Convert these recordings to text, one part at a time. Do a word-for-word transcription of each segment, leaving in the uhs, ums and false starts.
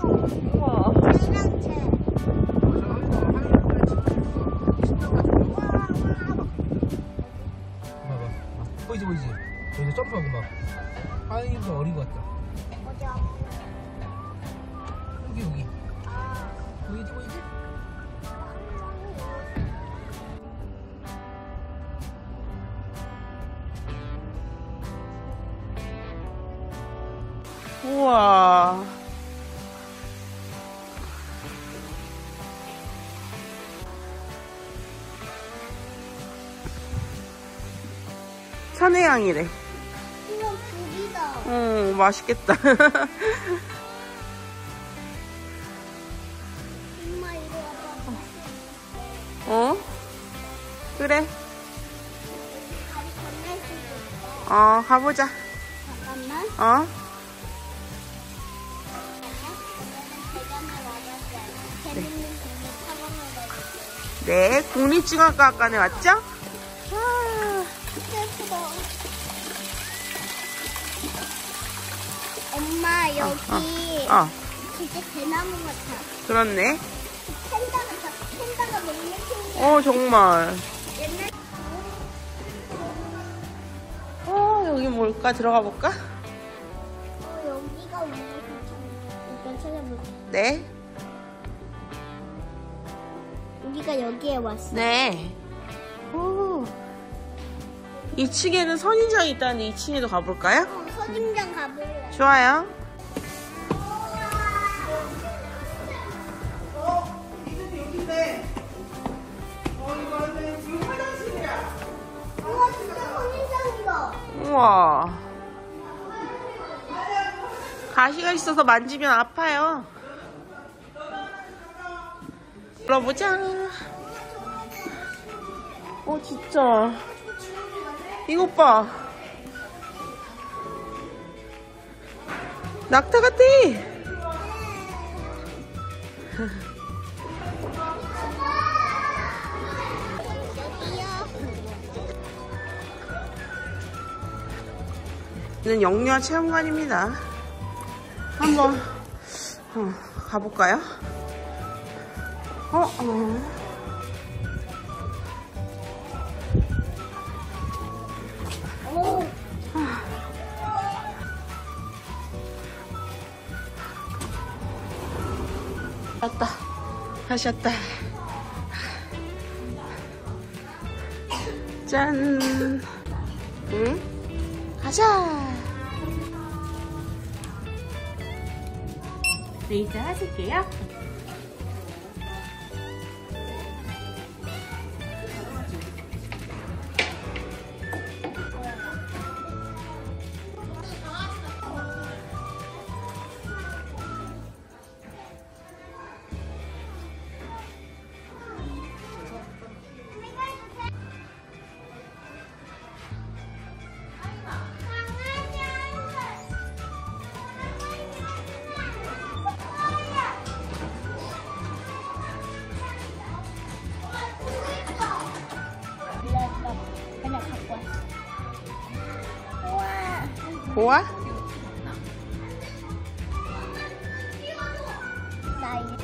우와. 보이지 보이지? 여기서 점프하고 막 하이가 어린 것 같다. 어디야? 여기 여기 보이지 보이지? 우와. 천혜향이래. 이거 귤이다. 응, 맛있겠다. 엄마 이거 와봐. 어? 그래. 다리 건널 수 있어. 어, 가보자. 잠깐만. 어? 대전에 와봤어요. 재밌는 동네 탐험을 네, 국립중앙과학관에 왔죠? 와. 예쁘다. 엄마 여기 어, 진짜 대나무 같아. 그렇네. 펜다 같아. 펜다가 너무 예쁘게. 어, 정말. 옛날 어, 여기 뭘까? 들어가 볼까? 어, 여기가 오늘 괜찮아. 일단 찾아볼게. 네. 우리가 여기에 왔어. 네. 오. 이 층에는 선인장이 있다는데 이 층에도 가볼까요? 어, 선임장 가볼래. 좋아요. 우와 진짜 선임장이다. 우와. 가시가 있어서 만지면 아파요. 불러보자. 어, 진짜. 이것 봐. 낙타 같아. 여기는 영유아 체험관입니다. 한번 어, 가볼까요? 어, 어. 오. 왔다. 다시 왔다. 짠. 응? 가자. 레이저 하실게요. 그냥 갖고 왔어. 우와. 보아? 나 이제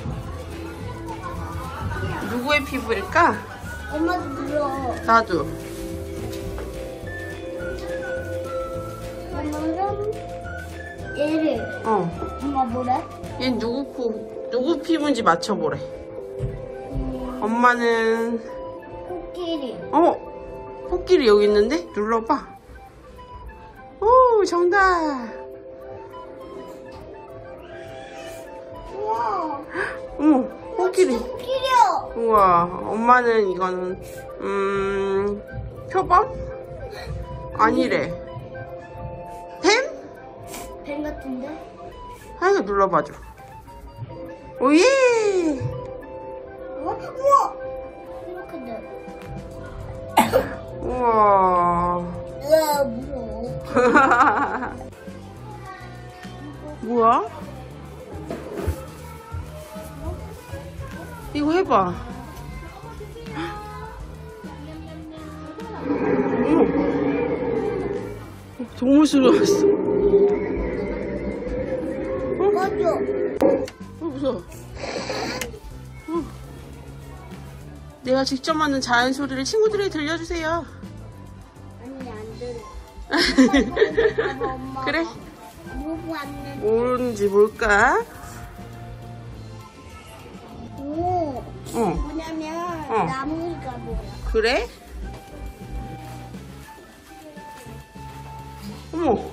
누구의 피부일까? 엄마도 물어. 나도. 오늘은 얘를 어. 엄마 뭐래? 얘 누구 피, 누구 피부인지 맞춰보래. 음, 엄마는, 코끼리. 어? 코끼리 여기 있는데? 눌러봐. 오, 정답. 우와. 어머, 코끼리. 코끼리야. 우와, 엄마는 이거는, 음, 표범? 아니래. 뱀? 뱀 같은데? 하이가 눌러봐줘. 오예! 우와. 우와. 이렇게 돼. 우와. 으아 무서워. 뭐야? 이거 해봐. 어머. 동물 소리 났어. 맞아. 내가 직접 만든 자연 소리를 친구들에게 들려주세요. 아니 안 들려. 엄마, 엄마. 그래? 뭐 봤는데? 뭔지 뭘까? 오. 어. 뭐냐면 어. 나무가 뭐야? 그래? 어머,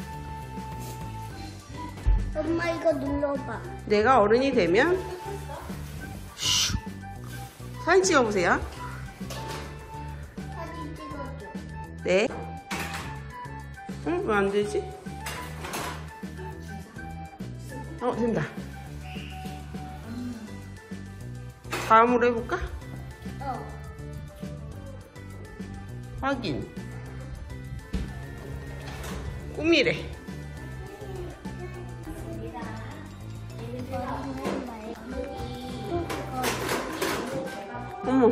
엄마 이거 눌러봐. 내가 어른이 되면 슉. 사진 찍어보세요. 사진 찍어줘. 네. 응? 왜 안 되지? 어, 된다. 다음으로 해볼까? 어. 확인. 꿈이래. 어머.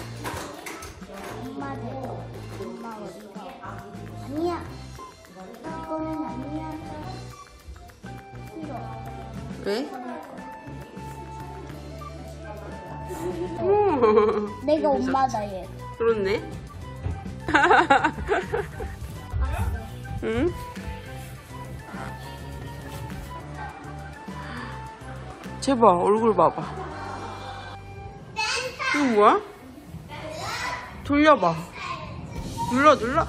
엄마 대고. 엄마 어디가? 아니야. 이거는 아니야. 싫어. 왜? 어머. 내가 엄마다 얘. 그렇네. 응? 제발 얼굴 봐봐. 이거 뭐야? 돌려봐. 눌러 눌러.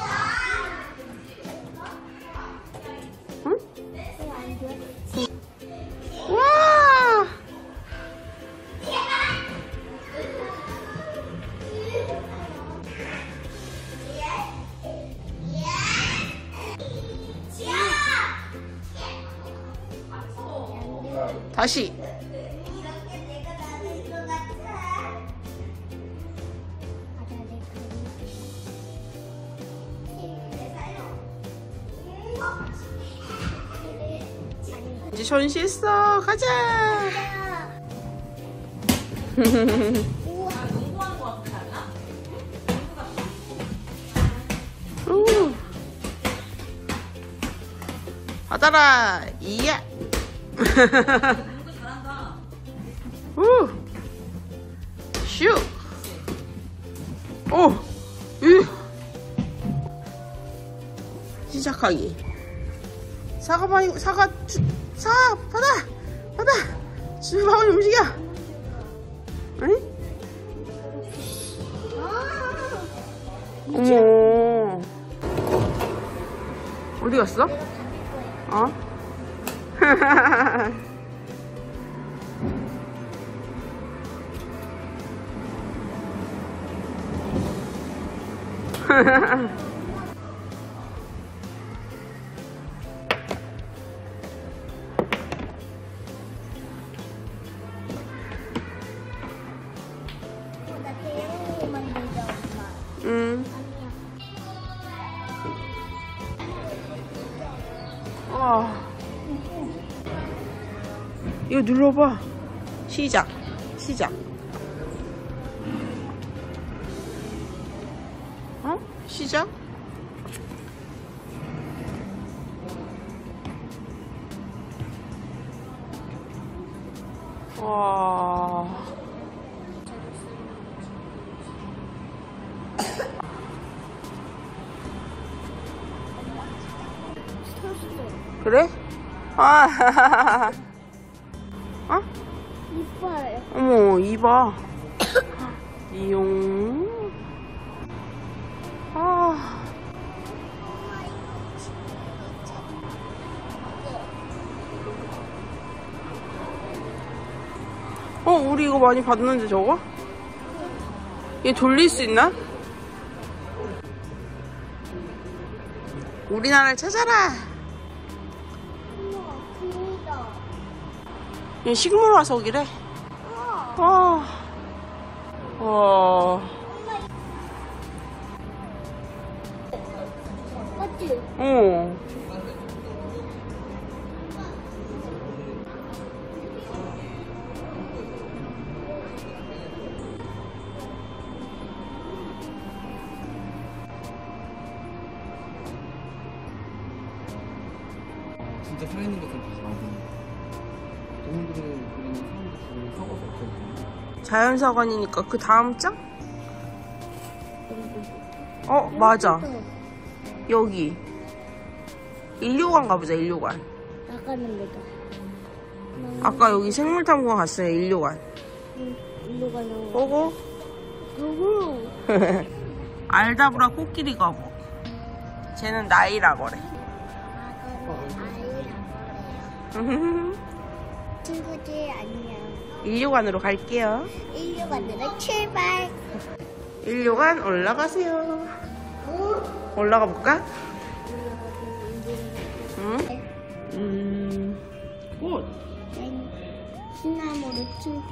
응? 와. 다시. 이제 전시했어. 가자. 오. 받아라. 이야. 오. 슈. 오. 으. 시작하기. 사과 많이 사과 주, 사 받아 받아 주방을 움직여. 응? 어머. 어디 갔어? 어? 나 태양이 만들자 엄마. 응. 와. 이거 눌러봐. 시작. 시작. 어? 시작? 와. 그래? 아. 어? 이뻐요. 어머, 이봐. 이용. 아. 어, 우리 이거 많이 봤는데 저거? 얘 돌릴 수 있나? 우리나라를 찾아라. 우와, 길다. 얘 식물 화석이래. 우와. 와. 와. 맞지? 어. 진짜 살아있는 것처럼 다시 만드는 동물들은 그리는 사람들 주변에 썩어서 없어지는 자연사관이니까 그 다음 장? 어, 맞아. 여기. 인류관 가보자, 인류관. 나가는 거다. 아까 여기 생물탐구관 갔어요, 인류관. 응, 일로 가는 거. 보고. 보고. 알다브라 코끼리 거북. 쟤는 나이라거래. 친구들 안녕. 인류관으로 갈게요. 인류관으로 출발. 인류관 올라가세요. 올라가 볼까? 응? 음, 꽃. 시나모로 친구.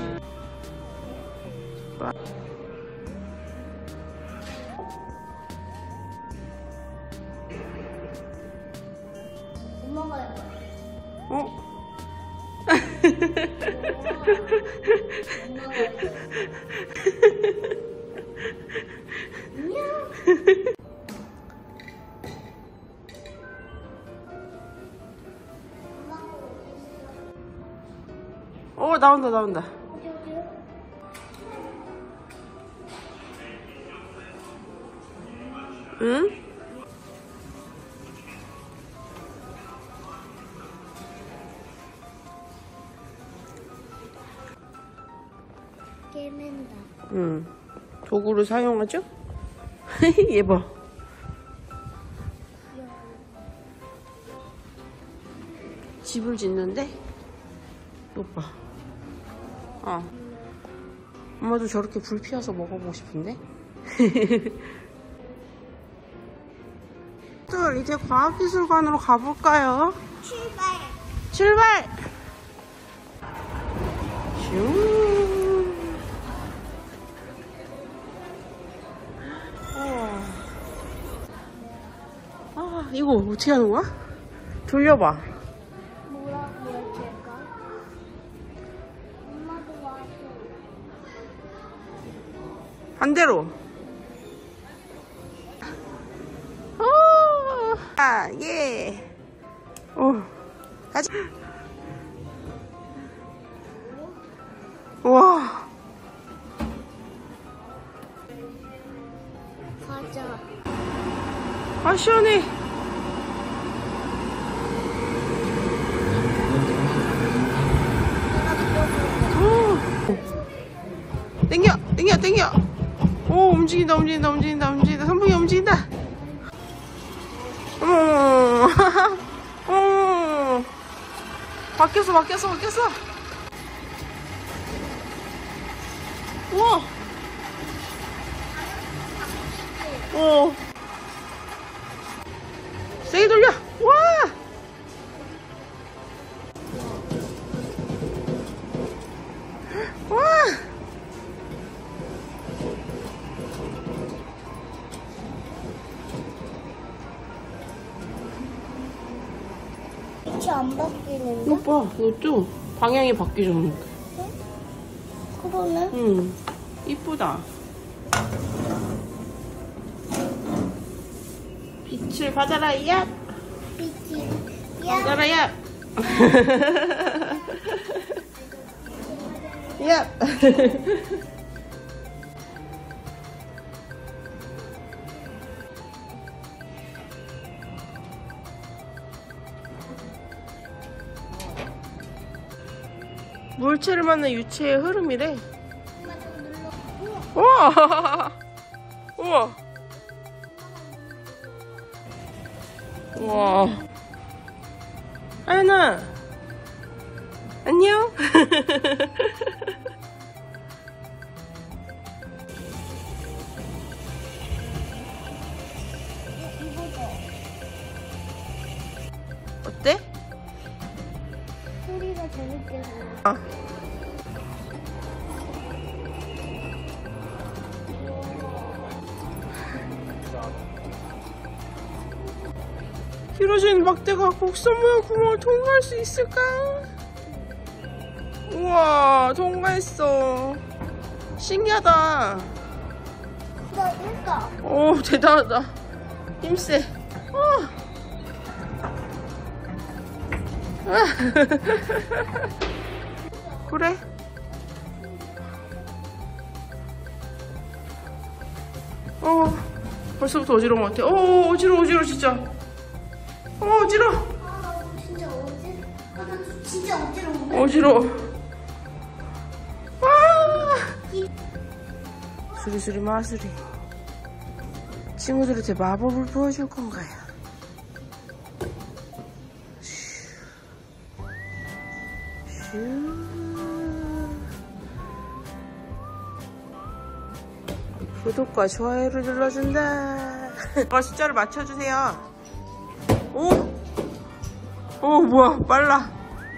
엄마가 해봐. 어? 어, 나온다, 나온다. 응? 깨맨다. 응. 도구를 사용하죠? 얘 봐. 집을 짓는데? 오빠. 어. 엄마도 저렇게 불 피워서 먹어보고 싶은데? 또 이제 과학기술관으로 가볼까요? 출발. 출발! 슝. 어. 아, 이거 어떻게 하는 거야? 돌려봐. 뭐라고요, 제가? 엄마도 와서. 반대로. 오, 아, 예. 오, 가자. 와. 가자. 아, 시원해. 오. 땡겨, 땡겨, 땡겨. 오, 움직인다, 움직인다, 움직인다, 움직인다. 선풍기 움직인다. 어머, 어머. 바뀌었어, 바뀌었어, 바뀌었어. 우와. 오. 세게 돌려. 와. 와. 빛이 안 바뀌는데? 이거 봐, 이것도 방향이 바뀌잖아. 그러네. 응, 이쁘다. 빛을 받아라, 야! 빛이. 야. 받아라, 야! 야! 물체를 만난 유체의 흐름이래. 우와! 우와! 우와. 아연아! 안녕? 어때? 소리가 재밌게 들려. 아. 길어진 막대가 곡선 모양 구멍을 통과할 수 있을까? 우와, 통과했어. 신기하다. 나 있어. 오, 대단하다. 힘세. 어. 그래? 어, 벌써부터 어지러운 것 같아. 어, 어지러워, 어지러워, 진짜. 어, 어지러워. 아, 나 진짜 어지? 아, 나 진짜 어지러운데? 어지러워. 아! 수리수리 마수리. 친구들한테 마법을 보여줄 건가요? 슈. 슈. 구독과 좋아요를 눌러준다. 어, 숫자를 맞춰주세요. 오! 오, 뭐야, 빨라.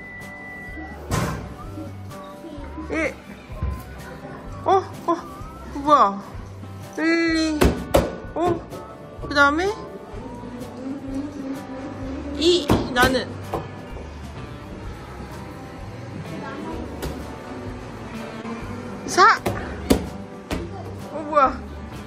일. 어, 어, 뭐야. 일, 이, 오. 그 다음에 이. 나는 사. 어, 뭐야.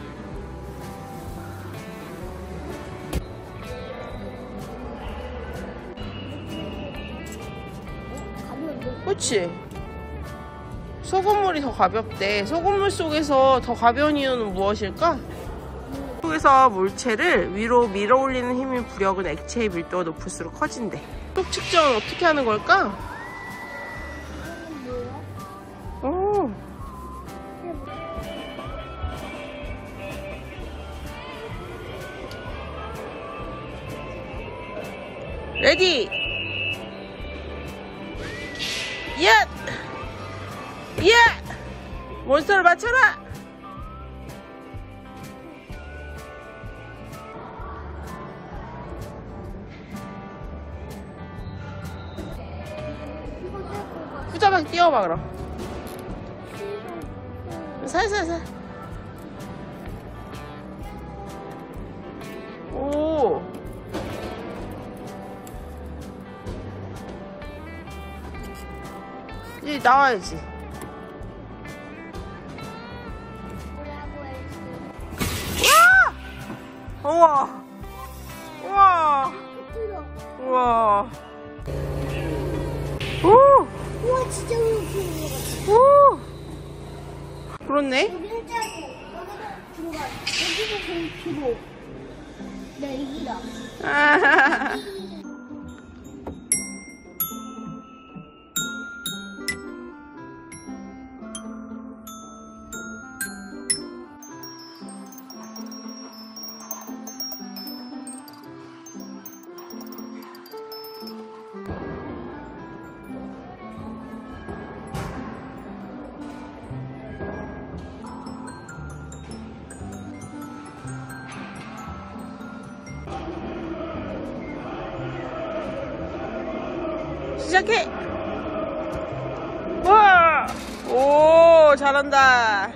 그치? 소금물이 더 가볍대. 소금물 속에서 더 가벼운 이유는 무엇일까? 속에서 물체를 위로 밀어 올리는 힘인 부력은 액체의 밀도가 높을수록 커진대. 속 측정은 어떻게 하는 걸까? 오. 레디! 얏! 얏! 몬스터를 맞춰라! 후자만 뛰어봐 그럼. 살살살. 오. 이제 나와야지. 우와. 우와. 우와. 오. 우와, 진짜 웃기는 것 같아. 오. 그렇네. 여기는 짧고, 여기는 중간, 여기는 제일 길어. 내 이기다. 아하하하. 시작해! 와! 오, 잘한다.